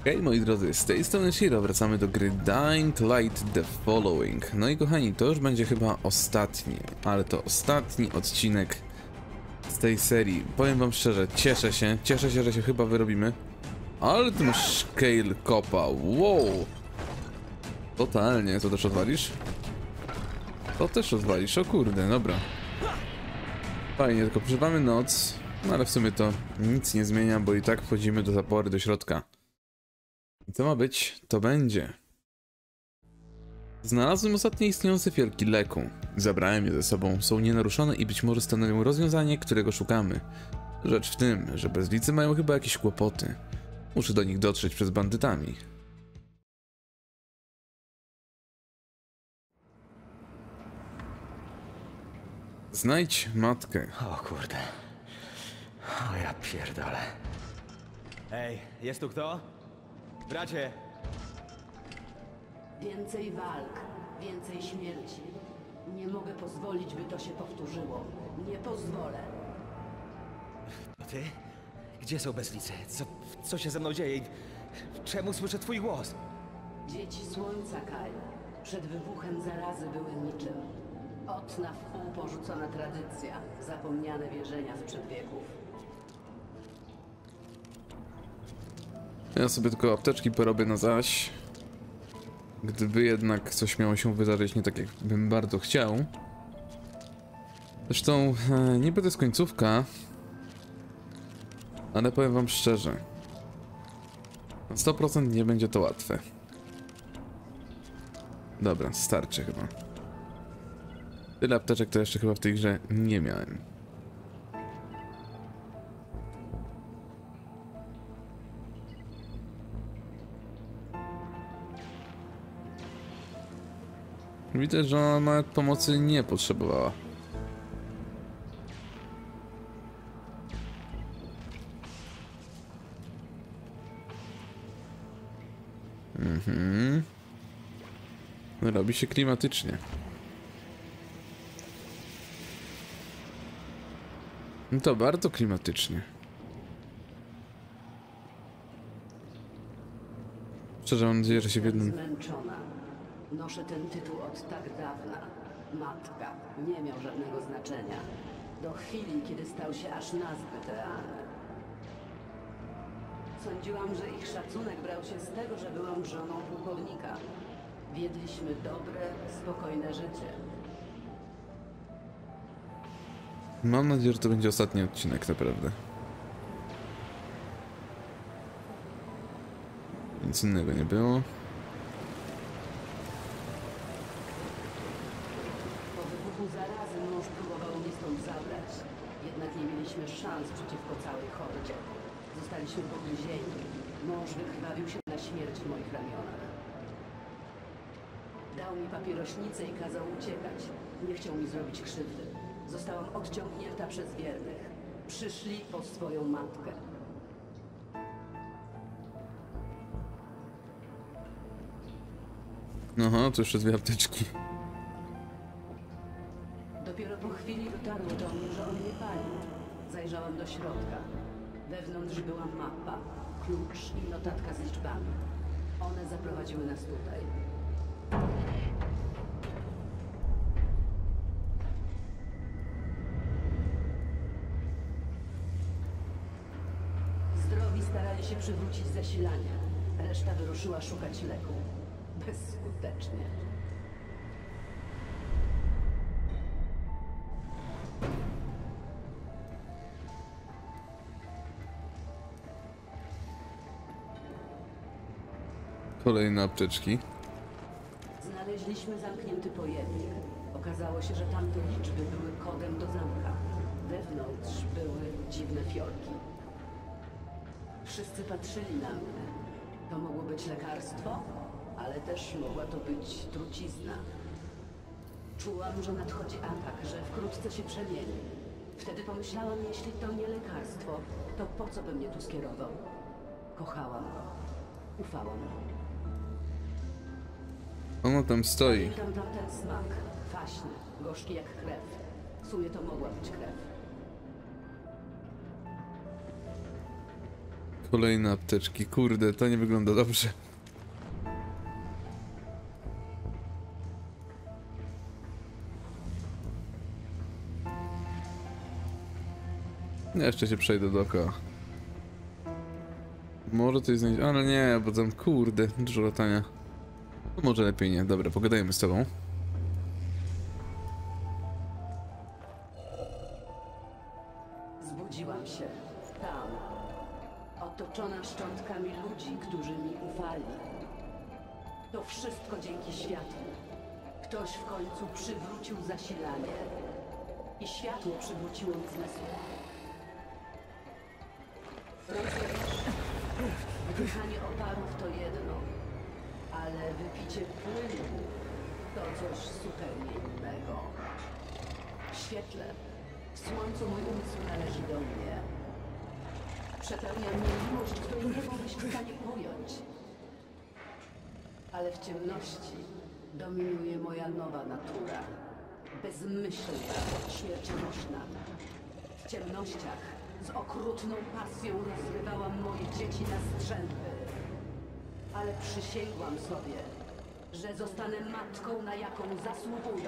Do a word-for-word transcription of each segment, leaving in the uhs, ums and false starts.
Hej moi drodzy, z tej strony Shiro, wracamy do gry Dying Light The Following. No i kochani, to już będzie chyba ostatni, ale to ostatni odcinek z tej serii. Powiem wam szczerze, cieszę się, cieszę się, że się chyba wyrobimy. Ale ten scale kopa, wow! Totalnie, to też odwalisz? To też odwalisz, o kurde, dobra. Fajnie, tylko przeżywamy noc, no ale w sumie to nic nie zmienia, bo i tak wchodzimy do zapory, do środka. I co ma być, to będzie. Znalazłem ostatnie istniejące fiolki leku. Zabrałem je ze sobą, są nienaruszone i być może stanowią rozwiązanie, którego szukamy. Rzecz w tym, że bezlicy mają chyba jakieś kłopoty. Muszę do nich dotrzeć przed bandytami. Znajdź matkę. O kurde. O ja pierdolę. Ej, jest tu kto? Bracie! Więcej walk, więcej śmierci. Nie mogę pozwolić, by to się powtórzyło. Nie pozwolę. To ty? Gdzie są bezlice? Co, co się ze mną dzieje? Czemu słyszę twój głos? Dzieci słońca, Kyle. Przed wybuchem zarazy były niczym. Od na wpół porzucona tradycja. Zapomniane wierzenia sprzed wieków. Ja sobie tylko apteczki porobię na zaś. Gdyby jednak coś miało się wydarzyć nie tak, jak bym bardzo chciał. Zresztą e, niby to jest końcówka. Ale powiem wam szczerze. Na sto procent nie będzie to łatwe. Dobra, starczy chyba. Tyle apteczek to jeszcze chyba w tej grze nie miałem. Widzę, że ona nawet pomocy nie potrzebowała. Mhm. Robi się klimatycznie. No to bardzo klimatycznie. Szczerze mam nadzieję, że się w jednym... Zmęczona. Noszę ten tytuł od tak dawna. Matka nie miał żadnego znaczenia. Do chwili, kiedy stał się aż nazbyt realny. Sądziłam, że ich szacunek brał się z tego, że byłam żoną pułkownika. Wiedliśmy dobre, spokojne życie. Mam nadzieję, że to będzie ostatni odcinek, naprawdę. Nic innego nie było. Po wybuchu zarazy mąż próbował mnie stąd zabrać. Jednak nie mieliśmy szans przeciwko całej hordzie. Zostaliśmy pogryzieni. Mąż wykrwawił się na śmierć w moich ramionach. Dał mi papierośnicę i kazał uciekać. Nie chciał mi zrobić krzywdy. Zostałam odciągnięta przez wiernych. Przyszli po swoją matkę. Aha, to jeszcze dwie apteczki. Dopiero po chwili dotarło do mnie, że on nie pali. Zajrzałam do środka. Wewnątrz była mapa, klucz i notatka z liczbami. One zaprowadziły nas tutaj. Zdrowi starali się przywrócić zasilanie. Reszta wyruszyła szukać leku. Bezskutecznie. Kolejne apteczki. Znaleźliśmy zamknięty pojemnik. Okazało się, że tamte liczby były kodem do zamka. Wewnątrz były dziwne fiolki. Wszyscy patrzyli na mnie. To mogło być lekarstwo, ale też mogła to być trucizna. Czułam, że nadchodzi atak, że wkrótce się przemieni. Wtedy pomyślałam, jeśli to nie lekarstwo, to po co by mnie tu skierował? Kochałam go. Ufałam mu. Ona tam stoi. Pamiętam tamten smak. Kwaśny, gorzki jak krew. W sumie to mogła być krew. Kolejne apteczki. Kurde, to nie wygląda dobrze. Ja jeszcze się przejdę dookoła. Może coś znaleźć, ale nie, bo tam kurde, dużo latania. No może lepiej nie. Dobra, pogadajmy z tobą. Zbudziłam się tam, otoczona szczątkami ludzi, którzy mi ufali. To wszystko dzięki światłu. Ktoś w końcu przywrócił zasilanie i światło przywróciło mi zmysł. Rozumiesz? Wdychanie oparów to jedno, ale wypicie płynu to coś zupełnie innego. W świetle, w słońcu mój umysł należy do mnie. Przepełnia mnie miłość, której nie byłbyś w stanie pojąć. Ale w ciemności dominuje moja nowa natura. Bezmyślna, śmiercionośna. W ciemnościach z okrutną pasją rozrywałam moje dzieci na strzępy. Ale przysięgłam sobie, że zostanę matką, na jaką zasługują.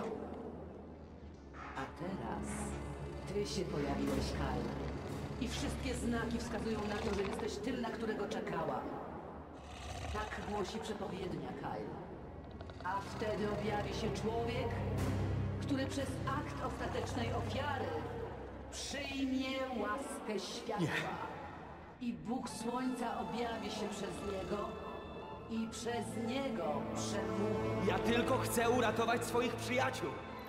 A teraz ty się pojawiłeś, Kyle. I wszystkie znaki wskazują na to, że jesteś tym, na którego czekałam. Tak głosi przepowiednia, Kyle. A wtedy objawi się człowiek, który przez akt ostatecznej ofiary przyjmie łaskę światła. I Bóg Słońca objawi się przez niego i przez niego przemówi. Ja tylko chcę uratować swoich przyjaciół.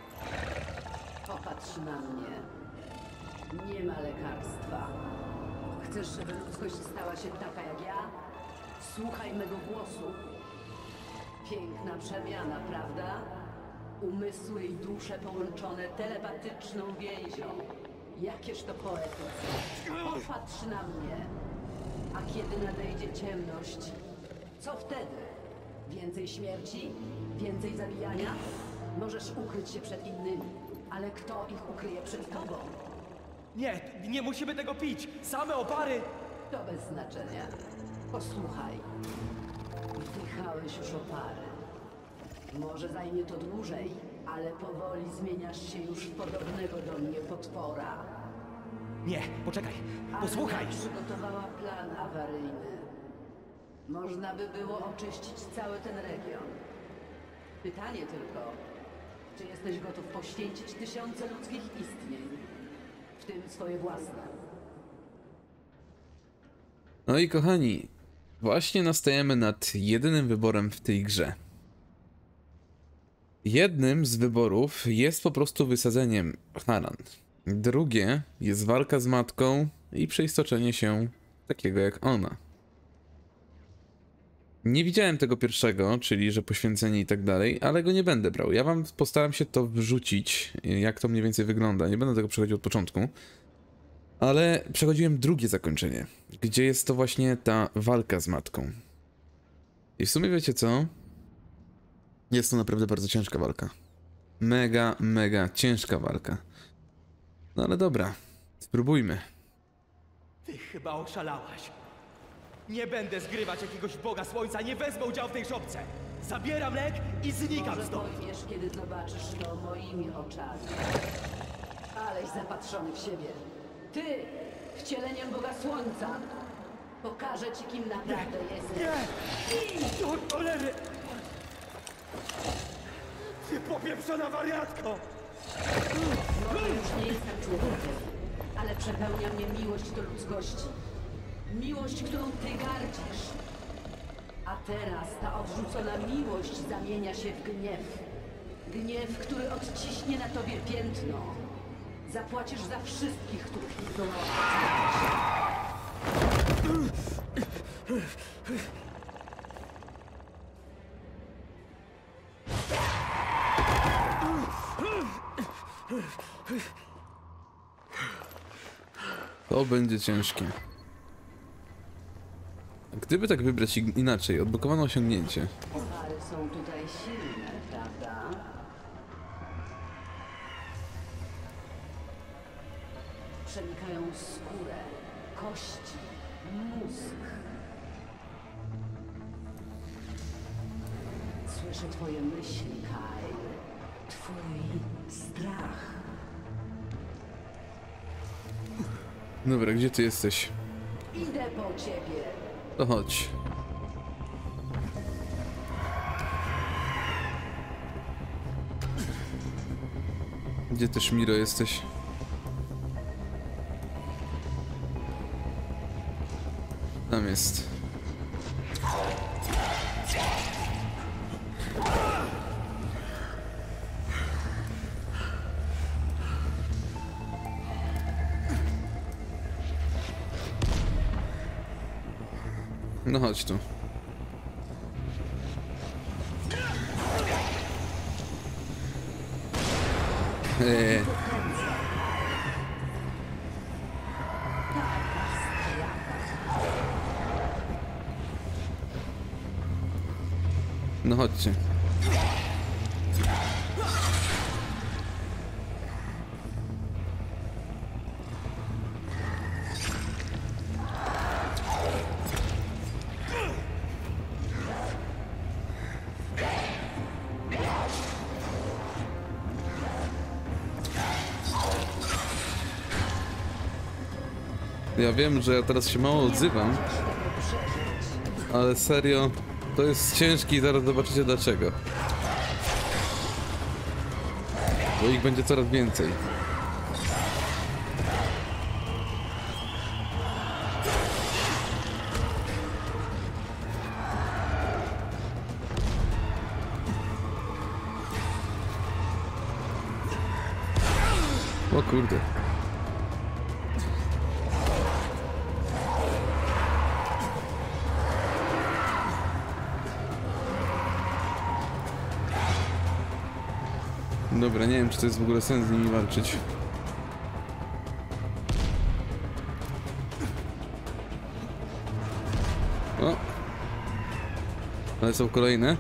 Popatrz na mnie. Nie ma lekarstwa. Chcesz, żeby ludzkość stała się taka jak ja? Słuchaj mego głosu. Piękna przemiana, prawda? Umysły i dusze połączone telepatyczną więzią. Jakież to poetyckie. Popatrz na mnie. A kiedy nadejdzie ciemność, co wtedy? Więcej śmierci? Więcej zabijania? Możesz ukryć się przed innymi, ale kto ich ukryje przed tobą? Nie, nie musimy tego pić. Same opary. To bez znaczenia. Posłuchaj. Wdychałeś już opary. Może zajmie to dłużej, ale powoli zmieniasz się już w podobnego do mnie potwora. Nie, poczekaj. Ale Posłuchaj. ja przygotowała plan awaryjny. Można by było oczyścić cały ten region. Pytanie tylko, czy jesteś gotów poświęcić tysiące ludzkich istnień, w tym swoje własne? No i kochani, właśnie nastajemy nad jedynym wyborem w tej grze. Jednym z wyborów jest po prostu wysadzeniem Harran. Drugie jest walka z matką i przeistoczenie się takiego jak ona. Nie widziałem tego pierwszego, czyli że poświęcenie i tak dalej, ale go nie będę brał. Ja wam postaram się to wrzucić, jak to mniej więcej wygląda. Nie będę tego przechodził od początku. Ale przechodziłem drugie zakończenie, gdzie jest to właśnie ta walka z matką. I w sumie wiecie co? Jest to naprawdę bardzo ciężka walka. Mega, mega ciężka walka. No ale dobra, spróbujmy. Ty chyba oszalałaś. Nie będę zgrywać jakiegoś Boga Słońca, nie wezmę udziału w tej szopce. Zabieram lek i znikam Może stąd. pojmiesz, kiedy zobaczysz to moimi oczami. Aleś zapatrzony w siebie. Ty, wcieleniem Boga Słońca. Pokażę ci, kim naprawdę jesteś. Nie! O cholery! Ty popieprzona wariatko! Może już nie jestem człowiekiem, ale przepełnia mnie miłość do ludzkości. Miłość, którą ty gardzisz. A teraz ta odrzucona miłość zamienia się w gniew. Gniew, który odciśnie na tobie piętno. Zapłacisz za wszystkich, których nie zdołasz. To będzie ciężkie. Gdyby tak wybrać inaczej, odblokowano osiągnięcie. Opary są tutaj silne, prawda? Przenikają skórę, kości, Mózg. Słyszę twoje myśli, Kyle. Twój strach. Dobra, gdzie ty jesteś? Idę po ciebie. To chodź. Gdzie też Miro jesteś? Tam jest. No chodź tu. Eee. No chodźcie. Ja wiem, że ja teraz się mało odzywam, ale serio, to jest ciężki i zaraz zobaczycie dlaczego. Bo ich będzie coraz więcej. O kurde. Dobra, nie wiem, czy to jest w ogóle sens z nimi walczyć. O! Ale są kolejne.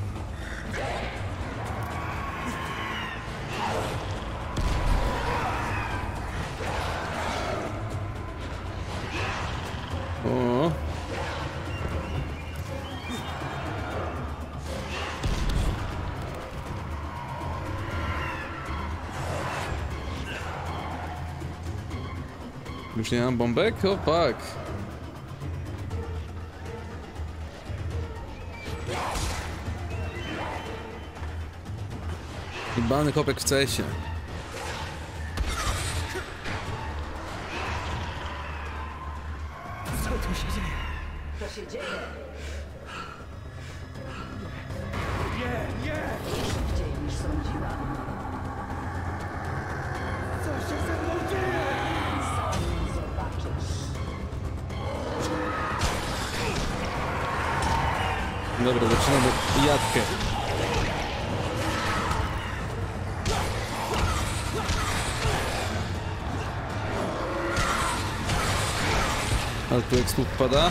O! Już nie mam bombek? O, pak! Jebany kopek w C S-ie. Co tu się dzieje? Co się dzieje? Nie, nie! Szybciej niż sądziłam. Co się ze mną dzieje? Sam zobaczysz. Dobra, zaczynamy jadkę. Ale tu eksplod pada.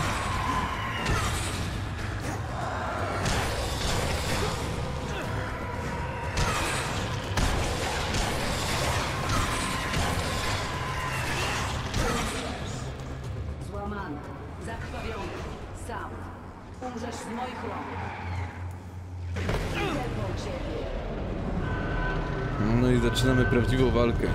Złamany, zakrwawiony, sam. Umrzesz z moich rąk. Idę po ciebie. No i zaczynamy prawdziwą walkę.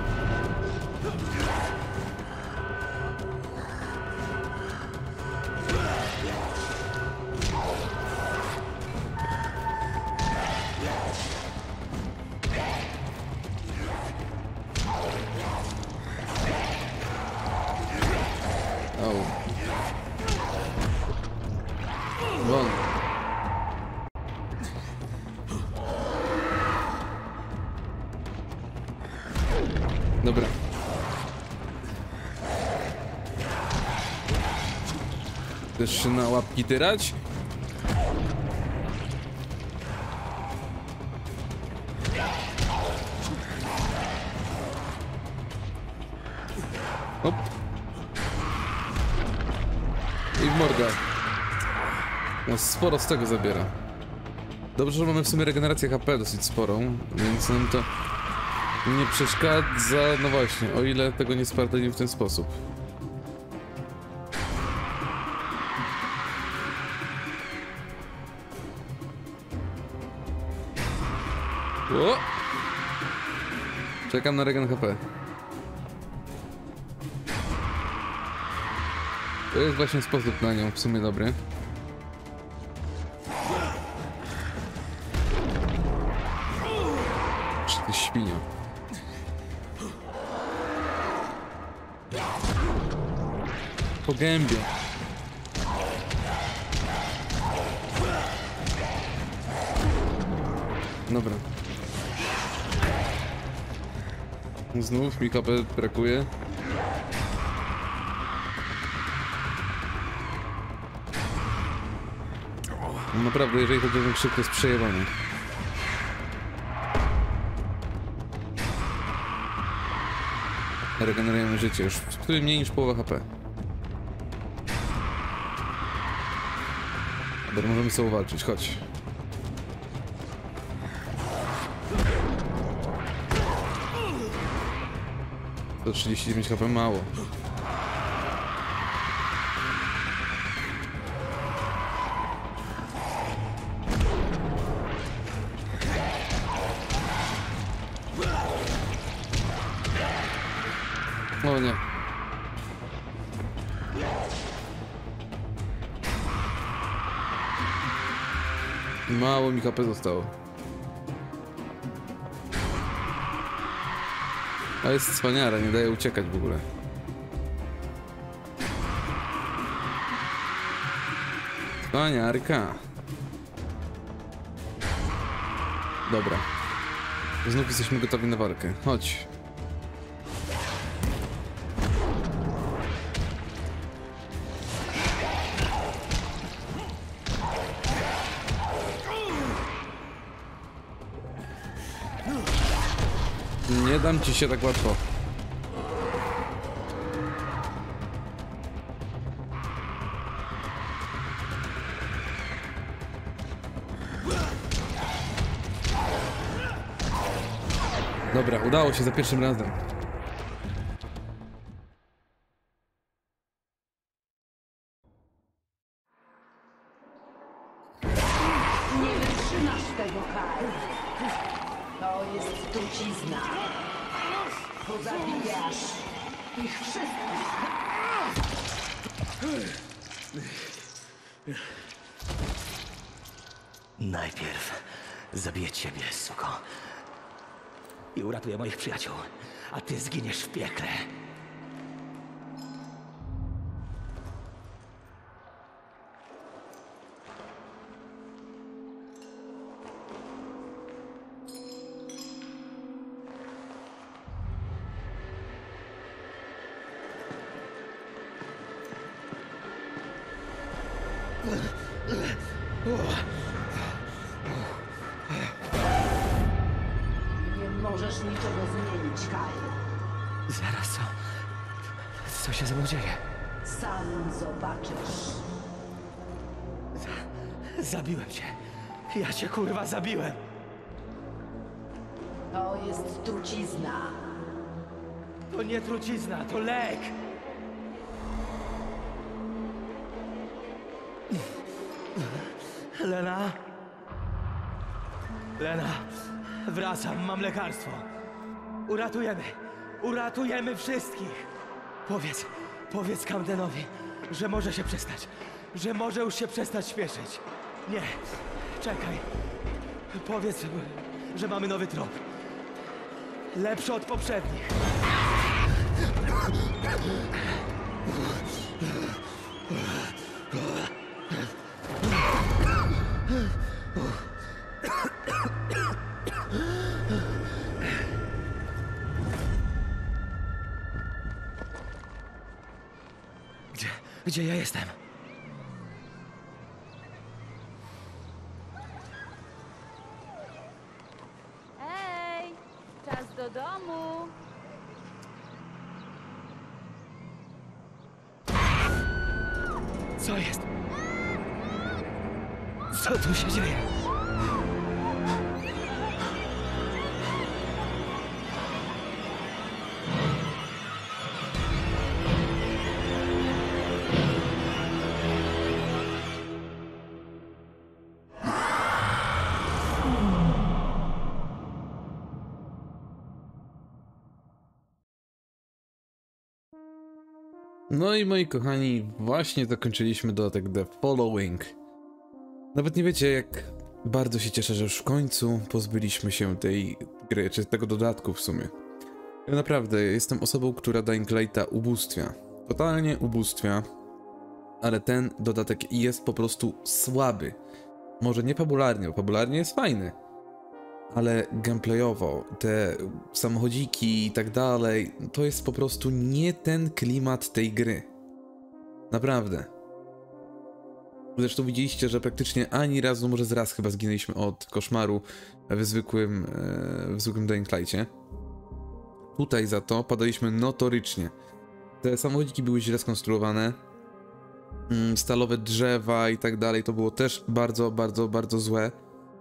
O. Won. Dobra. Chcesz się na łapki tyrać? Hop. I w mordę. No, sporo z tego zabiera. Dobrze, że mamy w sumie regenerację H P dosyć sporą, więc nam to nie przeszkadza. No właśnie, o ile tego nie spartolimy w ten sposób. O! Czekam na regen H P. To jest właśnie sposób na nią, w sumie dobry. Czy ty świnio? Po gębie. Dobra. Znów mi K P brakuje. Naprawdę, jeżeli chodzi o ten krzyk, to jest przejebany. Regenerujemy życie, już w którym mniej niż połowa H P. Dobra, możemy sobie walczyć, chodź. To trzydzieści dziewięć H P mało. O nie. Mało mi H P zostało. A jest cwaniara, nie daje uciekać w ogóle. Cwaniarka. Dobra. Znów jesteśmy gotowi na walkę. Chodź. Nie dam ci się tak łatwo. Dobra, udało się za pierwszym razem. Nie wytrzymasz tego, Kyle. To jest trucizna. Pozabijasz ich wszystkich. Najpierw zabiję ciebie, suko. I uratuję moich przyjaciół, a ty zginiesz w piekle. Nie możesz niczego zmienić, Kyle. Zaraz, co? Co się ze mną dzieje? Sam zobaczysz. Zabiłem cię. Ja cię, kurwa, zabiłem. To jest trucizna. To nie trucizna, to lek. Lena? Lena, wracam, mam lekarstwo. Uratujemy, uratujemy wszystkich. Powiedz, powiedz Camdenowi, że może się przestać, że może już się przestać śpieszyć. Nie, czekaj. Powiedz, że mamy nowy trop. Lepszy od poprzednich. Gdzie, gdzie ja jestem? Ej, czas do domu. Co jest? Co tu się dzieje? No i moi kochani, właśnie zakończyliśmy dodatek The Following. Nawet nie wiecie, jak bardzo się cieszę, że już w końcu pozbyliśmy się tej gry, czy tego dodatku w sumie. Ja naprawdę jestem osobą, która Dying Lighta ubóstwia. Totalnie ubóstwia. Ale ten dodatek jest po prostu słaby. Może nie fabularnie, bo fabularnie jest fajny. Ale gameplayowo, te samochodziki i tak dalej, to jest po prostu nie ten klimat tej gry. Naprawdę. Zresztą widzieliście, że praktycznie ani razu, może z raz chyba zginęliśmy od koszmaru w zwykłym, w zwykłym Dying Lightie. Tutaj za to padaliśmy notorycznie. Te samochodziki były źle skonstruowane. Stalowe drzewa i tak dalej, to było też bardzo, bardzo, bardzo złe.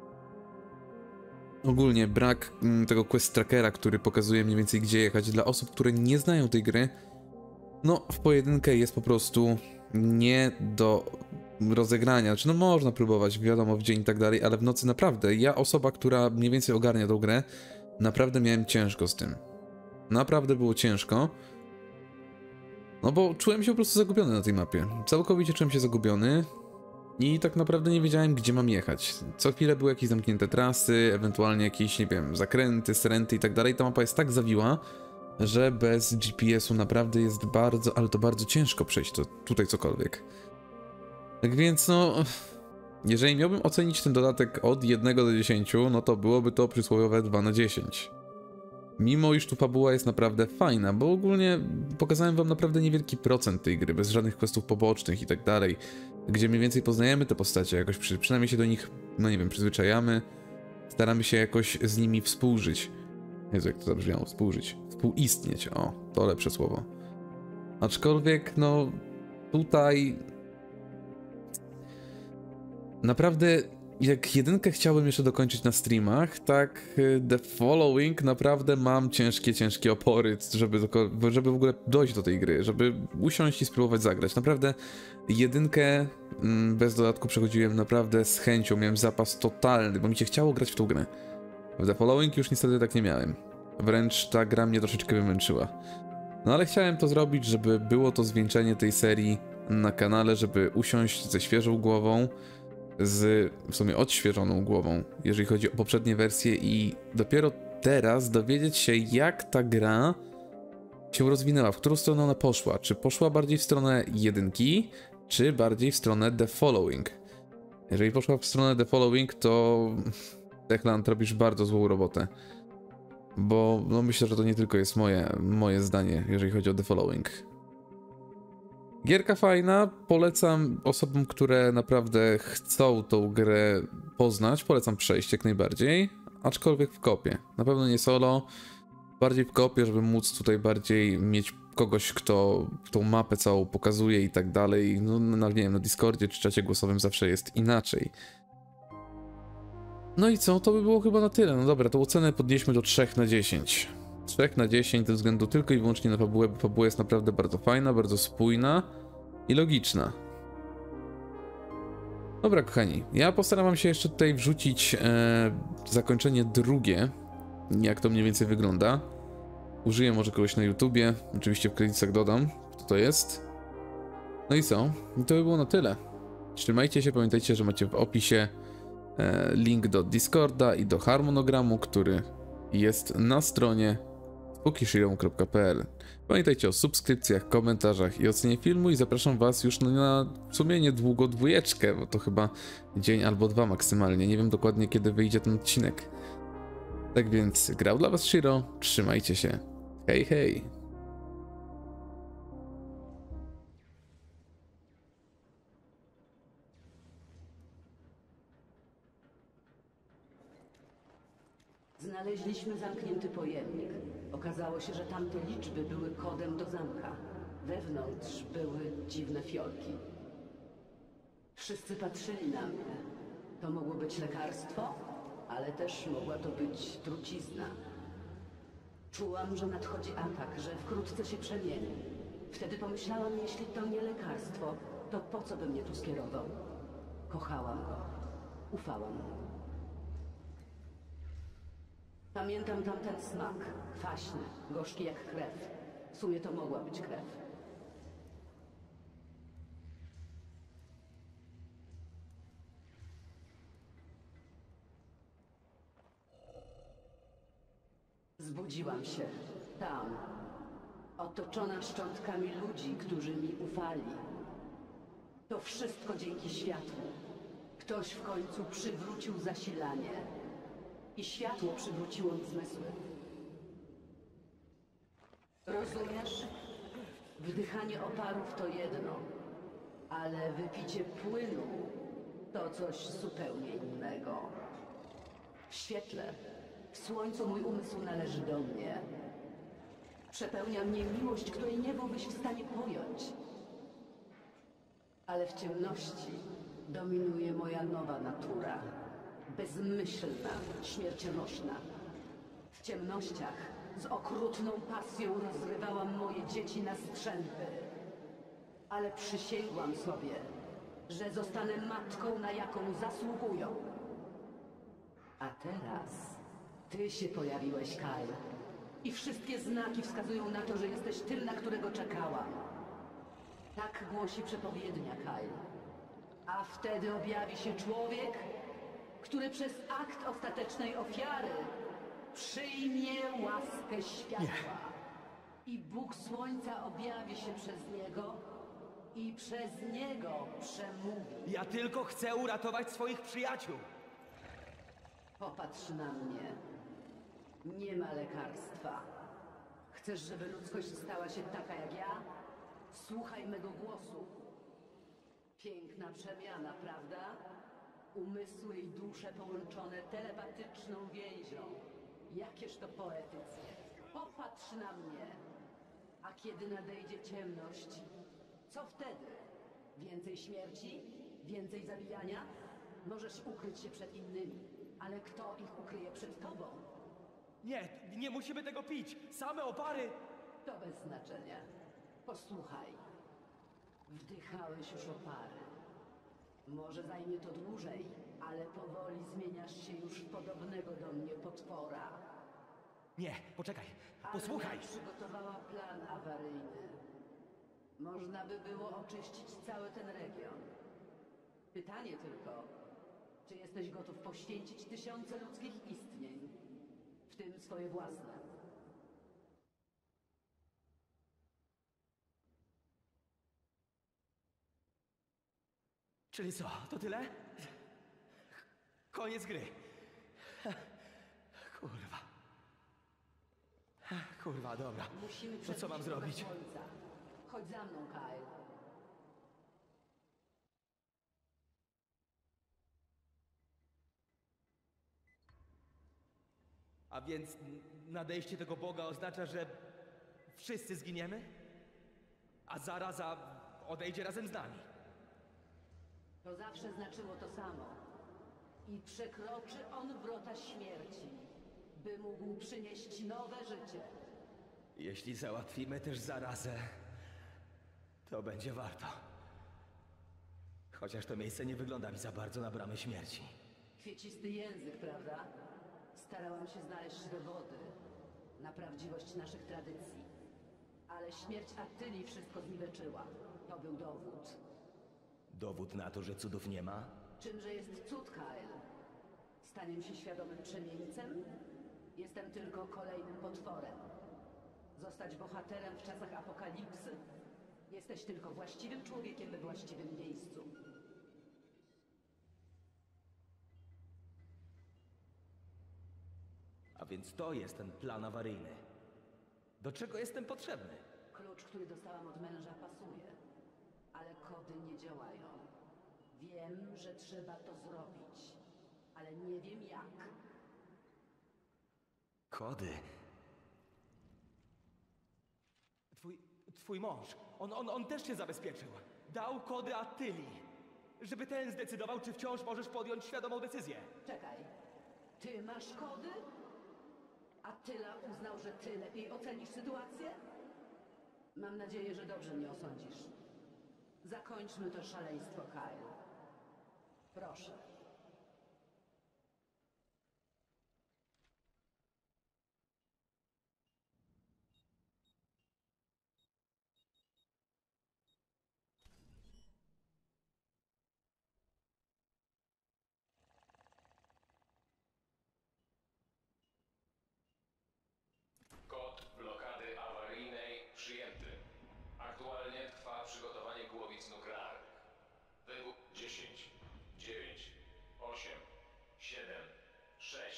Ogólnie brak mm, tego quest trackera, który pokazuje mniej więcej gdzie jechać dla osób, które nie znają tej gry, no w pojedynkę jest po prostu nie do rozegrania. Znaczy no można próbować, wiadomo, w dzień i tak dalej, ale w nocy naprawdę, ja osoba, która mniej więcej ogarnia tą grę, naprawdę miałem ciężko z tym. Naprawdę było ciężko. No bo czułem się po prostu zagubiony na tej mapie. Całkowicie czułem się zagubiony. I tak naprawdę nie wiedziałem, gdzie mam jechać. Co chwilę były jakieś zamknięte trasy, ewentualnie jakieś, nie wiem, zakręty, sręty i tak dalej. Ta mapa jest tak zawiła, że bez G P S u naprawdę jest bardzo, ale to bardzo ciężko przejść to tutaj cokolwiek. Tak więc no, jeżeli miałbym ocenić ten dodatek od jednego do dziesięciu, no to byłoby to przysłowiowe dwa na dziesięć. Mimo iż tu fabuła jest naprawdę fajna, bo ogólnie pokazałem wam naprawdę niewielki procent tej gry, bez żadnych questów pobocznych i tak dalej, gdzie mniej więcej poznajemy te postacie, jakoś przy, przynajmniej się do nich, no nie wiem, przyzwyczajamy, staramy się jakoś z nimi współżyć. Jezu, jak to zabrzmiało, współżyć, współistnieć, o, to lepsze słowo. Aczkolwiek, no, tutaj naprawdę, jak jedynkę chciałbym jeszcze dokończyć na streamach, tak The Following naprawdę mam ciężkie, ciężkie opory, żeby, żeby w ogóle dojść do tej gry, żeby usiąść i spróbować zagrać. Naprawdę jedynkę bez dodatku przechodziłem naprawdę z chęcią, miałem zapas totalny, bo mi się chciało grać w tą grę. W The Following już niestety tak nie miałem. Wręcz ta gra mnie troszeczkę wymęczyła. No ale chciałem to zrobić, żeby było to zwieńczenie tej serii na kanale, żeby usiąść ze świeżą głową, z w sumie odświeżoną głową, jeżeli chodzi o poprzednie wersje i dopiero teraz dowiedzieć się, jak ta gra się rozwinęła, w którą stronę ona poszła. Czy poszła bardziej w stronę jedynki, czy bardziej w stronę The Following. Jeżeli poszła w stronę The Following, to Techland, robisz bardzo złą robotę. Bo no myślę, że to nie tylko jest moje, moje zdanie, jeżeli chodzi o The Following. Gierka fajna, polecam osobom, które naprawdę chcą tą grę poznać, polecam przejść jak najbardziej, aczkolwiek w kopie. Na pewno nie solo, bardziej w kopie, żeby móc tutaj bardziej mieć kogoś, kto tą mapę całą pokazuje i tak dalej. No, no nie wiem, na Discordzie czy czacie głosowym zawsze jest inaczej. No i co? To by było chyba na tyle. No dobra, tą ocenę podnieśmy do trzy na dziesięć. trzy na dziesięć ze względu tylko i wyłącznie na fabułę, bo fabuła jest naprawdę bardzo fajna, bardzo spójna i logiczna. Dobra, kochani, ja postaram wam się jeszcze tutaj wrzucić e, zakończenie drugie, jak to mniej więcej wygląda. Użyję może kogoś na YouTubie, oczywiście w kredytach dodam, kto to jest. No i co? I to by było na tyle. Trzymajcie się, pamiętajcie, że macie w opisie e, link do Discorda i do harmonogramu, który jest na stronie spokishiro kropka p l. Pamiętajcie o subskrypcjach, komentarzach i ocenie filmu i zapraszam was już na w sumie niedługo dwójeczkę, bo to chyba dzień albo dwa maksymalnie. Nie wiem dokładnie kiedy wyjdzie ten odcinek. Tak więc grał dla was Shiro, trzymajcie się. Hej, hej! Znaleźliśmy zamknięty pojemnik. Okazało się, że tamte liczby były kodem do zamka. Wewnątrz były dziwne fiolki. Wszyscy patrzyli na mnie. To mogło być lekarstwo, ale też mogła to być trucizna. Czułam, że nadchodzi atak, że wkrótce się przemieni. Wtedy pomyślałam, jeśli to nie lekarstwo, to po co by mnie tu skierował? Kochałam go. Ufałam mu. Pamiętam tamten smak. Kwaśny, gorzki jak krew. W sumie to mogła być krew. Budziłam się tam, otoczona szczątkami ludzi, którzy mi ufali. To wszystko dzięki światłu. Ktoś w końcu przywrócił zasilanie i światło przywróciło mi zmysły. Rozumiesz? Wdychanie oparów to jedno, ale wypicie płynu to coś zupełnie innego. W świetle, w słońcu mój umysł należy do mnie. Przepełnia mnie miłość, której nie byłbyś w stanie pojąć. Ale w ciemności dominuje moja nowa natura. Bezmyślna, śmiercionośna. W ciemnościach z okrutną pasją rozrywałam moje dzieci na strzępy. Ale przysięgłam sobie, że zostanę matką, na jaką zasługują. A teraz ty się pojawiłeś, Kyle. I wszystkie znaki wskazują na to, że jesteś tym, na którego czekałam. Tak głosi przepowiednia, Kyle. A wtedy objawi się człowiek, który przez akt ostatecznej ofiary przyjmie łaskę światła. I Bóg Słońca objawi się przez niego i przez niego przemówi. Ja tylko chcę uratować swoich przyjaciół. Popatrz na mnie. Nie ma lekarstwa. Chcesz, żeby ludzkość stała się taka jak ja? Słuchaj mego głosu. Piękna przemiana, prawda? Umysły i dusze połączone telepatyczną więzią. Jakież to poetyckie. Popatrz na mnie. A kiedy nadejdzie ciemność, co wtedy? Więcej śmierci? Więcej zabijania? Możesz ukryć się przed innymi, ale kto ich ukryje przed tobą? Nie, nie musimy tego pić. Same opary. To bez znaczenia. Posłuchaj. Wdychałeś już opary. Może zajmie to dłużej, ale powoli zmieniasz się już w podobnego do mnie potwora. Nie, poczekaj. Posłuchaj. Armia przygotowała plan awaryjny. Można by było oczyścić cały ten region. Pytanie tylko, czy jesteś gotów poświęcić tysiące ludzkich istnień, w tym swoje własne? Czyli co, to tyle? Koniec gry. Kurwa. Kurwa, dobra. Musimy To co mam przebić zrobić? słońca. Chodź za mną, Kyle. A więc nadejście tego Boga oznacza, że wszyscy zginiemy? A zaraza odejdzie razem z nami. To zawsze znaczyło to samo. I przekroczy on wrota śmierci, by mógł przynieść nowe życie. Jeśli załatwimy też zarazę, to będzie warto. Chociaż to miejsce nie wygląda mi za bardzo na bramę śmierci. Kwiecisty język, prawda? Starałam się znaleźć dowody na prawdziwość naszych tradycji. Ale śmierć Attyli wszystko zniweczyła. To był dowód. Dowód na to, że cudów nie ma? Czymże jest cud, Kyle? Staniem się świadomym przemieńcem? Jestem tylko kolejnym potworem. Zostać bohaterem w czasach apokalipsy? Jesteś tylko właściwym człowiekiem we właściwym miejscu. A więc to jest ten plan awaryjny. Do czego jestem potrzebny? Klucz, który dostałam od męża, pasuje. Ale kody nie działają. Wiem, że trzeba to zrobić. Ale nie wiem jak. Kody. Twój, twój mąż, on, on, on też się zabezpieczył. Dał kody Attyli, żeby ten zdecydował, czy wciąż możesz podjąć świadomą decyzję. Czekaj. Ty masz kody? Attila uznał, że ty lepiej ocenisz sytuację? Mam nadzieję, że dobrze mnie osądzisz. Zakończmy to szaleństwo, Kyle. Proszę.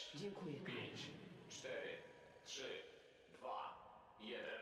Dziękuję. pięć, cztery, trzy, dwa, jeden.